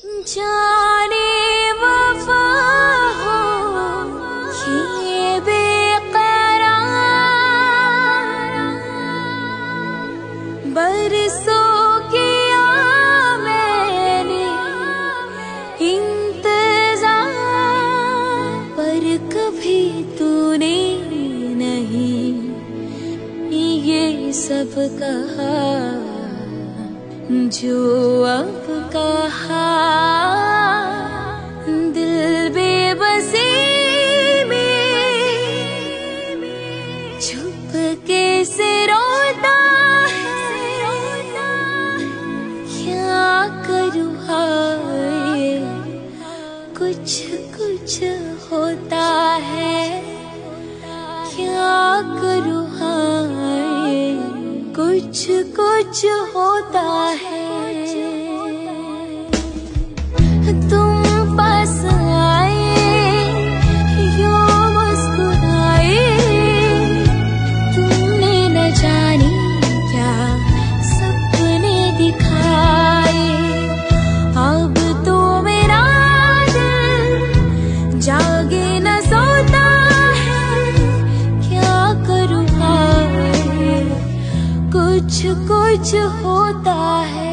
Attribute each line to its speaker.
Speaker 1: जाने वफा हो ये बेकरार, बरसों किया मैंने इंतजार, पर कभी तूने नहीं ये सब कहा जो अब कहा। दिल बेबसी में छुप के से रोता है, क्या करूँ हाय कुछ कुछ होता है, क्या करूँ हाय कुछ कुछ होता है। तुम पास आए यूं मुस्कुराए, तुमने न जानी क्या सपने दिखाए। अब तो मेरा दिल जागे न सोता है, क्या करूँ हाय कुछ कुछ होता है।